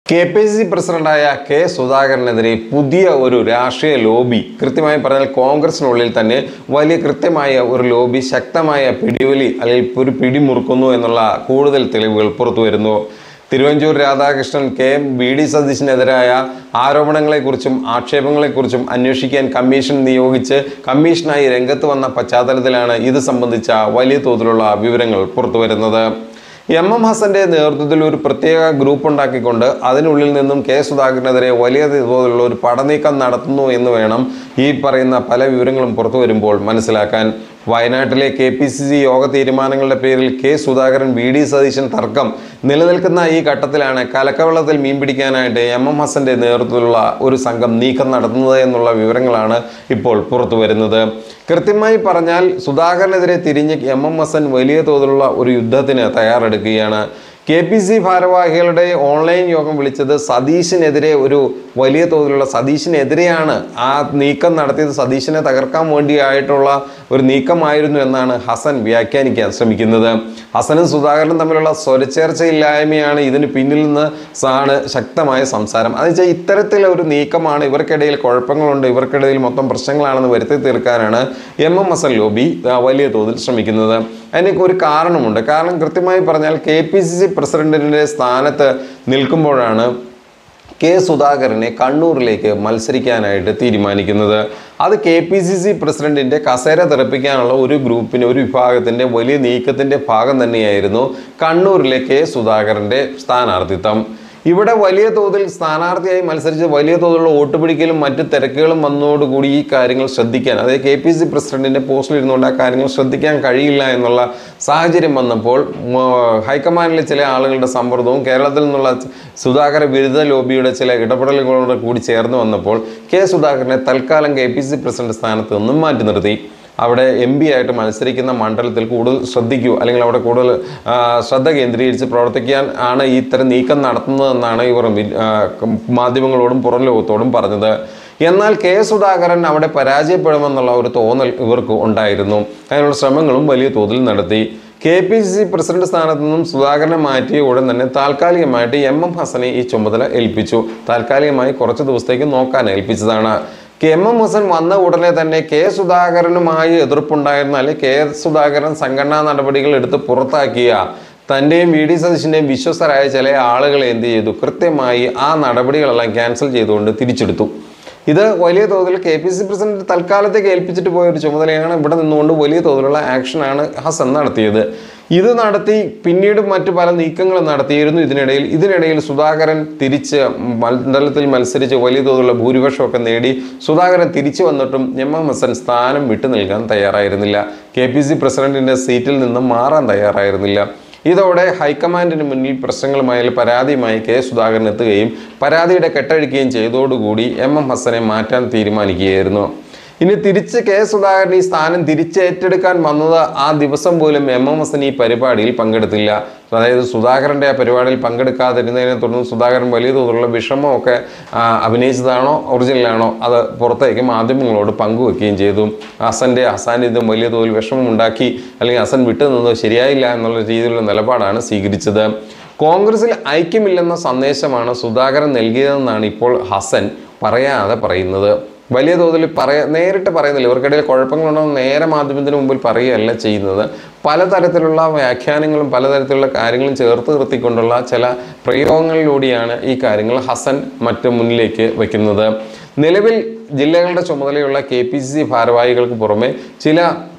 KPCC പ്രസിഡന്റായ K സുധാകരനെതിരെ പുതിയ ഒരു രാഷ്ട്രീയ ലോബി, കൃത്യമായി പറഞ്ഞാൽ കോൺഗ്രസിനുള്ളിൽ തന്നെ വലിയ കൃത്യമായ ഒരു ലോബി ശക്തമായ പിടിവലി അല്ലെങ്കിൽ ഒരു പിടിമുറുക്കുന്നു എന്നുള്ള കൂടുതൽ തെളിവുകൾ പുറത്തു വരുന്നു. തിരുവഞ്ചൂർ രാധാകൃഷ്ണൻ വി ഡി സതീശനെതിരായ ആരോപണങ്ങളെക്കുറിച്ചും ആക്ഷേപങ്ങളെക്കുറിച്ചും അന്വേഷിക്കാൻ കമ്മീഷൻ നിയോഗിച്ച് കമ്മീഷനായി രംഗത്ത് വന്ന പശ്ചാത്തലത്തിലാണ് ഇത് സംബന്ധിച്ച വലിയ തോതിലുള്ള വിവരങ്ങൾ പുറത്തു വരുന്നത്. എം ഹസന്റെ നേതൃത്വത്തിൽ ഒരു പ്രത്യേക ഗ്രൂപ്പ് ഉണ്ടാക്കിക്കൊണ്ട് അതിനുള്ളിൽ നിന്നും കെ സുധാകരനെതിരെ വലിയ തോതിലുള്ള ഒരു പടനീക്കം നടത്തുന്നു എന്ന് വേണം ഈ പറയുന്ന പല വിവരങ്ങളും പുറത്തു വരുമ്പോൾ മനസ്സിലാക്കാൻ. വയനാട്ടിലെ KPCC യോഗ തീരുമാനങ്ങളുടെ പേരിൽ K Sudhakaran V D Satheesan തർക്കം നിലനിൽക്കുന്ന ഈ ഘട്ടത്തിലാണ് കലക്കവെള്ളത്തിൽ മീൻ പിടിക്കാനായിട്ട് എം ഹസന്റെ നേതൃത്വത്തിലുള്ള ഒരു സംഘം നീക്കം നടത്തുന്നത് എന്നുള്ള വിവരങ്ങളാണ് ഇപ്പോൾ പുറത്തു വരുന്നത്. കൃത്യമായി പറഞ്ഞാൽ സുധാകരനെതിരെ തിരിഞ്ഞ് എം ഹസൻ വലിയ തോതിലുള്ള ഒരു യുദ്ധത്തിന് തയ്യാറെടുക്കുകയാണ്. KPCC ഭാരവാഹികളുടെ ഓൺലൈൻ യോഗം വിളിച്ചത് സതീശനെതിരെ ഒരു വലിയ തോതിലുള്ള സതീശനെതിരെയാണ്. ആ നീക്കം നടത്തിയത് സതീശനെ തകർക്കാൻ വേണ്ടിയായിട്ടുള്ള ഒരു നീക്കമായിരുന്നു എന്നാണ് ഹസൻ വ്യാഖ്യാനിക്കാൻ ശ്രമിക്കുന്നത്. ഹസനും സുധാകരനും തമ്മിലുള്ള സ്വരച്ചേർച്ചയില്ലായ്മയാണ് ഇതിന് പിന്നിൽ നിന്ന് ശക്തമായ സംസാരം. അത് വെച്ചാൽ ഇത്തരത്തിലൊരു നീക്കമാണ്, ഇവർക്കിടയിൽ കുഴപ്പങ്ങളുണ്ട്, ഇവർക്കിടയിൽ മൊത്തം പ്രശ്നങ്ങളാണെന്ന് വരുത്തി തീർക്കാനാണ് എം ഹസൻ ലോബി വലിയ തോതിൽ ശ്രമിക്കുന്നത്. അതിനൊക്കെ ഒരു കാരണമുണ്ട്. കാരണം കൃത്യമായി പറഞ്ഞാൽ KPCC പ്രസിഡന്റിന്റെ സ്ഥാനത്ത് നിൽക്കുമ്പോഴാണ് കെ സുധാകരനെ കണ്ണൂരിലേക്ക് മത്സരിക്കാനായിട്ട് തീരുമാനിക്കുന്നത്. അത് KPCC പ്രസിഡന്റിന്റെ കസേര തെറിപ്പിക്കാനുള്ള ഒരു ഗ്രൂപ്പിന്, ഒരു വിഭാഗത്തിന്റെ വലിയ നീക്കത്തിന്റെ ഭാഗം തന്നെയായിരുന്നു കണ്ണൂരിലെ കെ സുധാകരന്റെ സ്ഥാനാർത്ഥിത്വം. ഇവിടെ വലിയ തോതിൽ സ്ഥാനാർത്ഥിയായി മത്സരിച്ച് വലിയ തോതിലുള്ള വോട്ട് പിടിക്കലും മറ്റ് തിരക്കുകളും വന്നതോടുകൂടി ഈ കാര്യങ്ങൾ ശ്രദ്ധിക്കാൻ, അതായത് KPCC പ്രസിഡന്റിന്റെ പോസ്റ്റിൽ ഇരുന്നുകൊണ്ട് ആ കാര്യങ്ങൾ ശ്രദ്ധിക്കാൻ കഴിയില്ല എന്നുള്ള സാഹചര്യം വന്നപ്പോൾ ഹൈക്കമാൻഡിലെ ചില ആളുകളുടെ സമ്മർദ്ദവും കേരളത്തിൽ നിന്നുള്ള സുധാകര വിരുദ്ധ ലോബിയുടെ ചില ഇടപെടലുകളോട് കൂടി ചേർന്ന് വന്നപ്പോൾ കെ സുധാകരനെ തൽക്കാലം KPCC പ്രസിഡന്റ് സ്ഥാനത്ത് നിന്നും മാറ്റി നിർത്തി. അവിടെ MP ആയിട്ട് മത്സരിക്കുന്ന മണ്ഡലത്തിൽ കൂടുതൽ ശ്രദ്ധിക്കൂ, അല്ലെങ്കിൽ അവിടെ കൂടുതൽ ശ്രദ്ധ കേന്ദ്രീകരിച്ച് പ്രവർത്തിക്കാൻ ആണ് ഇത്തരം നീക്കം നടത്തുന്നതെന്നാണ് ഇവർ മാധ്യമങ്ങളോടും പുറം ലോകത്തോടും പറഞ്ഞത്. എന്നാൽ കെ സുധാകരൻ അവിടെ പരാജയപ്പെടുമെന്നുള്ള ഒരു തോന്നൽ ഇവർക്ക് ഉണ്ടായിരുന്നു. അതിനുള്ള ശ്രമങ്ങളും വലിയ തോതിൽ നടത്തി. KPCC പ്രസിഡന്റ് സ്ഥാനത്ത് നിന്നും സുധാകരനെ മാറ്റിയ ഉടൻ തന്നെ താൽക്കാലികമായിട്ട് എം ഹസനെ ഈ ചുമതല ഏൽപ്പിച്ചു. താൽക്കാലികമായി കുറച്ച് ദിവസത്തേക്ക് നോക്കാൻ ഏൽപ്പിച്ചതാണ്. എം ഹസൻ വന്ന ഉടനെ തന്നെ കെ സുധാകരനുമായി എതിർപ്പുണ്ടായിരുന്ന, അല്ലെങ്കിൽ കെ സുധാകരൻ സംഘടനാ നടപടികൾ എടുത്ത് പുറത്താക്കിയ തൻ്റെയും വി ഡി സതീശൻ്റെയും വിശ്വസ്തരായ ചില ആളുകളെ എന്ത് ചെയ്തു, കൃത്യമായി ആ നടപടികളെല്ലാം ക്യാൻസൽ ചെയ്തുകൊണ്ട് തിരിച്ചെടുത്തു. ഇത് വലിയ തോതിൽ KPCC പ്രസിഡന്റ് തൽക്കാലത്തേക്ക് ഏൽപ്പിച്ചിട്ട് പോയ ഒരു ചുമതലയാണ്. ഇവിടെ നിന്നുകൊണ്ട് വലിയ തോതിലുള്ള ആക്ഷനാണ് ഹസൻ നടത്തിയത്. ഇത് നടത്തി പിന്നീട് മറ്റു പല നീക്കങ്ങളും നടത്തിയിരുന്നു. ഇതിനിടയിൽ സുധാകരൻ തിരിച്ച് മണ്ഡലത്തിൽ മത്സരിച്ച് വലിയ തോതിലുള്ള ഭൂരിപക്ഷമൊക്കെ നേടി സുധാകരൻ തിരിച്ചു വന്നിട്ടും എം ഹസൻ സ്ഥാനം വിട്ടു നൽകാൻ തയ്യാറായിരുന്നില്ല. KPCC പ്രസിഡന്റിന്റെ സീറ്റിൽ നിന്നും മാറാൻ തയ്യാറായിരുന്നില്ല. ഇതോടെ ഹൈക്കമാൻഡിന് മുന്നിൽ പ്രശ്നങ്ങളുമായി പരാതിയുമായി കെ സുധാകരൻ എത്തുകയും പരാതിയുടെ കെട്ടഴിക്കുകയും ചെയ്തതോടുകൂടി എം ഹസനെ മാറ്റാൻ തീരുമാനിക്കുകയായിരുന്നു. ഇനി തിരിച്ച് കെ സുധാകരൻ ഈ സ്ഥാനം തിരിച്ചേറ്റെടുക്കാൻ വന്നത് ആ ദിവസം പോലും എം ഹസൻ ഈ പരിപാടിയിൽ പങ്കെടുത്തില്ല. അതായത് സുധാകരൻ്റെ ആ പരിപാടിയിൽ പങ്കെടുക്കാതിരുന്നതിനെ തുടർന്ന് സുധാകരൻ വലിയ തോതിലുള്ള വിഷമമൊക്കെ അഭിനയിച്ചതാണോ ഒറിജിനലാണോ അത് പുറത്തേക്ക് മാധ്യമങ്ങളോട് പങ്കുവെക്കുകയും ചെയ്തു. ഹസൻ്റെ അസാന്നിധ്യം വലിയ തോതിൽ വിഷമമുണ്ടാക്കി, അല്ലെങ്കിൽ ഹസൻ വിട്ടുനിന്നത് ശരിയായില്ല എന്നുള്ള രീതിയിലുള്ള നിലപാടാണ് സ്വീകരിച്ചത്. കോൺഗ്രസിൽ ഐക്യമില്ലെന്ന സന്ദേശമാണ് സുധാകരൻ നൽകിയതെന്നാണ് ഇപ്പോൾ ഹസൻ പറയാതെ പറയുന്നത്. വലിയ തോതിൽ നേരിട്ട് പറയുന്നില്ല. ഇവർക്കിടയിൽ കുഴപ്പങ്ങളുണ്ടെന്ന് നേരെ മാധ്യമത്തിന് മുമ്പിൽ പറയുകയല്ല ചെയ്യുന്നത്. പലതരത്തിലുള്ള വ്യാഖ്യാനങ്ങളും പലതരത്തിലുള്ള കാര്യങ്ങളും ചേർത്ത് നിർത്തിക്കൊണ്ടുള്ള ചില പ്രയോഗങ്ങളിലൂടെയാണ് ഈ കാര്യങ്ങൾ ഹസൻ മുന്നിലേക്ക് വയ്ക്കുന്നത്. നിലവിൽ ജില്ലകളുടെ ചുമതലയുള്ള KPCC ഭാരവാഹികൾക്ക് പുറമെ ചില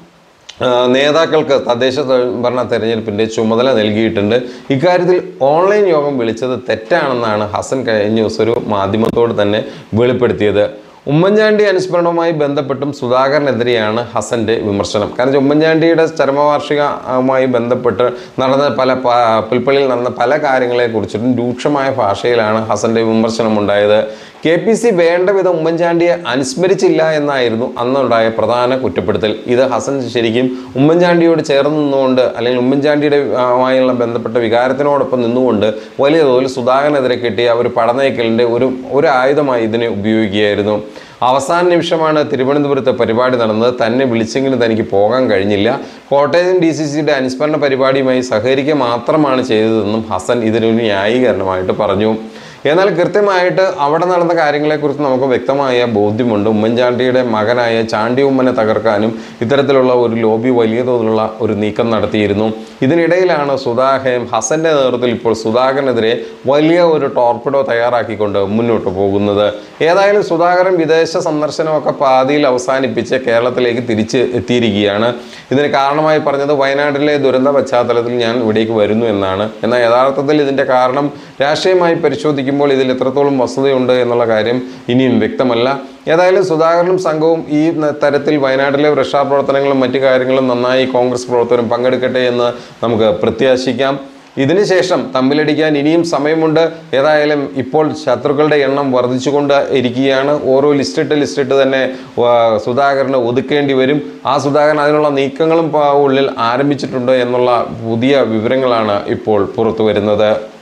നേതാക്കൾക്ക് തദ്ദേശ ഭരണ തെരഞ്ഞെടുപ്പിൻ്റെ ചുമതല നൽകിയിട്ടുണ്ട്. ഇക്കാര്യത്തിൽ ഓൺലൈൻ യോഗം വിളിച്ചത് തെറ്റാണെന്നാണ് ഹസൻ കഴിഞ്ഞ ദിവസം ഒരു മാധ്യമത്തോട് തന്നെ വെളിപ്പെടുത്തിയത്. ഉമ്മൻചാണ്ടി അനുസ്മരണവുമായി ബന്ധപ്പെട്ടും സുധാകരനെതിരെയാണ് ഹസന്റെ വിമർശനം. കാരണം ഉമ്മൻചാണ്ടിയുടെ ചരമവാർഷികവുമായി ബന്ധപ്പെട്ട് പുൽപ്പള്ളിയിൽ നടന്ന പല കാര്യങ്ങളെക്കുറിച്ചിട്ടും രൂക്ഷമായ ഭാഷയിലാണ് ഹസന്റെ വിമർശനം ഉണ്ടായത്. KPCC വേണ്ട വിധം ഉമ്മൻചാണ്ടിയെ അനുസ്മരിച്ചില്ല എന്നായിരുന്നു അന്നുണ്ടായ പ്രധാന കുറ്റപ്പെടുത്തൽ. ഇത് ഹസൻ ശരിക്കും ഉമ്മൻചാണ്ടിയോട് ചേർന്ന് നിന്നുകൊണ്ട്, അല്ലെങ്കിൽ ഉമ്മൻചാണ്ടിയുടെയുമായുള്ള ബന്ധപ്പെട്ട വികാരത്തിനോടൊപ്പം നിന്നുകൊണ്ട് വലിയ തോതിൽ സുധാകരനെതിരെ കിട്ടിയ ഒരു പടനയക്കലിൻ്റെ ഒരു ആയുധമായി ഇതിനെ ഉപയോഗിക്കുകയായിരുന്നു. അവസാന നിമിഷമാണ് തിരുവനന്തപുരത്തെ പരിപാടി നടന്നത്. തന്നെ വിളിച്ചെങ്കിലും തനിക്ക് പോകാൻ കഴിഞ്ഞില്ല. കോട്ടയം DCCയുടെ അനുസ്മരണ പരിപാടിയുമായി സഹകരിക്കുക മാത്രമാണ് ചെയ്തതെന്നും ഹസൻ ഇതിനൊരു ന്യായീകരണമായിട്ട് പറഞ്ഞു. എന്നാൽ കൃത്യമായിട്ട് അവിടെ നടന്ന കാര്യങ്ങളെക്കുറിച്ച് നമുക്ക് വ്യക്തമായ ബോധ്യമുണ്ട്. ഉമ്മൻചാണ്ടിയുടെ മകനായ ചാണ്ടി ഉമ്മനെ തകർക്കാനും ഇത്തരത്തിലുള്ള ഒരു ലോബി വലിയ തോതിലുള്ള ഒരു നീക്കം നടത്തിയിരുന്നു. ഇതിനിടയിലാണ് ഹസന്റെ നേതൃത്വത്തിൽ ഇപ്പോൾ സുധാകരനെതിരെ വലിയ ഒരു ടോർപിഡോ തയ്യാറാക്കിക്കൊണ്ട് മുന്നോട്ട് പോകുന്നത്. ഏതായാലും സുധാകരൻ വിദേശ സന്ദർശനമൊക്കെ പാതിയിൽ അവസാനിപ്പിച്ച് കേരളത്തിലേക്ക് തിരിച്ച് എത്തിയിരിക്കുകയാണ്. ഇതിന് കാരണമായി പറഞ്ഞത് വയനാട്ടിലെ ദുരന്ത പശ്ചാത്തലത്തിൽ ഞാൻ ഇവിടേക്ക് വരുന്നു എന്നാണ്. എന്നാൽ യഥാർത്ഥത്തിൽ ഇതിൻ്റെ കാരണം രാഷ്ട്രീയമായി പരിശോധിക്കുമ്പോൾ ഇതിൽ എത്രത്തോളം വസ്തുതയുണ്ട് എന്നുള്ള കാര്യം ഇനിയും വ്യക്തമല്ല. ഏതായാലും സുധാകരനും സംഘവും ഈ തരത്തിൽ വയനാട്ടിലെ രക്ഷാപ്രവർത്തനങ്ങളും മറ്റു കാര്യങ്ങളും നന്നായി കോൺഗ്രസ് പ്രവർത്തകരും പങ്കെടുക്കട്ടെ എന്ന് നമുക്ക് പ്രത്യാശിക്കാം. ഇതിനുശേഷം തമ്മിലടിക്കാൻ ഇനിയും സമയമുണ്ട്. ഏതായാലും ഇപ്പോൾ ശത്രുക്കളുടെ എണ്ണം വർദ്ധിച്ചുകൊണ്ട് ഇരിക്കുകയാണ്. ഓരോ ലിസ്റ്റിട്ട് തന്നെ സുധാകരന് ഒതുക്കേണ്ടി വരും. ആ സുധാകരൻ അതിനുള്ള നീക്കങ്ങളും ഉള്ളിൽ ആരംഭിച്ചിട്ടുണ്ട് എന്നുള്ള പുതിയ വിവരങ്ങളാണ് ഇപ്പോൾ പുറത്തു വരുന്നത്.